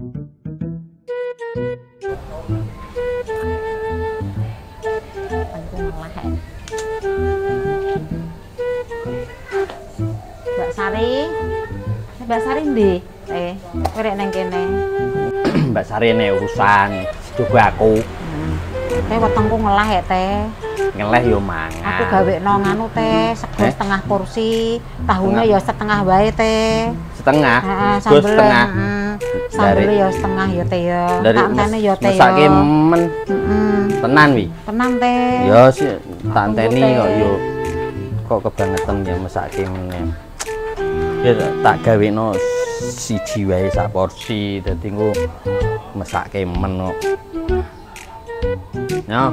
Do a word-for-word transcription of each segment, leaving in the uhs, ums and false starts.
Mbak Sari, Mbak Sari ndi? Eh, werek nang kene. Mbak Sari ne urusan juga aku. Teh wetengku ngelah ya teh. Ngeleh yo mangan. Aku gawe no nganu teh, sego Eh? setengah porsi, tahunya ya setengah wae teh. Setengah. Heeh, Terus sambel setengah. Sambel ya setengah ya teh ya. Dari Tak enteni ya teh ya. mesake men Heeh. tenan wi. Tenan teh. Ya sih tak enteni Tunggu, kok Teh. yo kok kebangetan ya mesake meneh. Ya tak gaweno siji wae sak porsi dadi engko mesake men kok. Ya.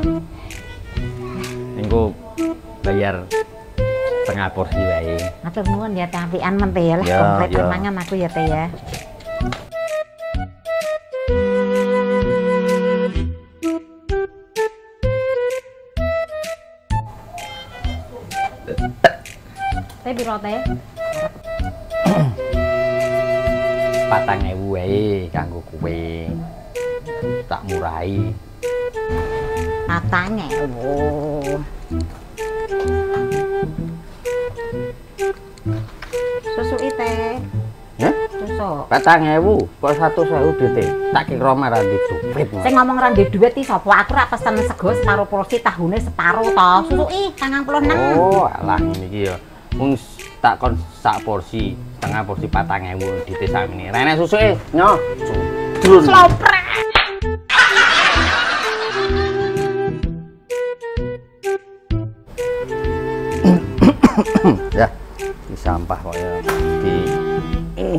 Engko bayar setengah porsi wae. Matur nuwun ya teh apian men teh ya lah Ya, komplit ya. mangan aku ya teh ya. Teh piro teh? patang ewu wae kanggo kowe. Tak murahi. Katanya. Oh. Susu teh. Hah? Susu. patang ewu kok satu sewu duite. Tak kira marang duit. Sing ngomong ra ndek dhuwit iki sapa? Aku ra pesen sego separo porsi, tahune separo to. Susuki sangang puluh enam. Oh, alah ngene iki ya. Wong tak kon sak porsi, setengah porsi patang ewu duite sakmene. Rene susuke, nyo. Drun. Sloprek. Ya, di sampah kok ya. Di eh.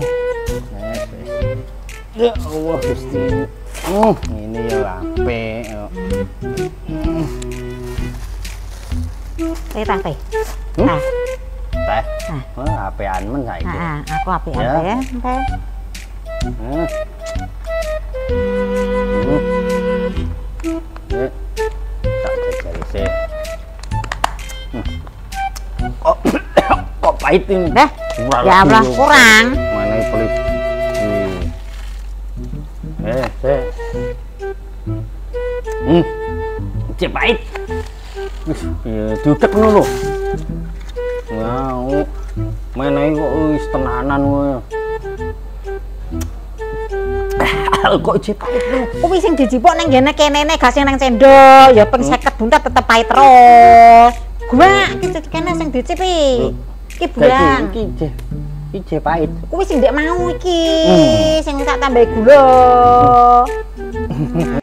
Ya Allah Gusti. Uh, ini ya apik yo. Teh tah teh. Hmm? Ah, Teh. Ah. Oh, apean men saiki. ah, aku apian Ya. teh, teh. Hmm. Hmm. Eh. Tak jajal sih. Hmm. Kok kok pahit ini? Dah. Kurang Ya Allah, lagi. kurang. Mana yang pelit? Hmm. Eh, eh. Hmm. Cek pahit. Wis, ya diutek ngono lho. Ngau. Menehi kok wis tenanan kowe. Kok cek pahit lho. Kuwi sing dijipuk ning ngene kenene gak sing nang cendol, ya ping seket buntat tetep pahit terus. Gua iki kene sing dicipi. Iki bulan. Iki cek. Iki cek pahit. Kuwi sing ndek mau iki, Hmm. sing tak tambahi gula.